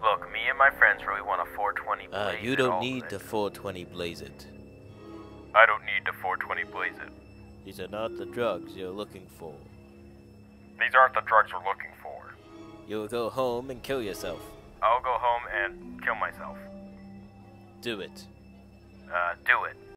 Look, me and my friends really want a 420 blaze. You don't need the 420 blaze it. I don't need the 420 blaze it. These are not the drugs you're looking for. These aren't the drugs we're looking for. You'll go home and kill yourself. I'll go home and kill myself. Do it. Do it.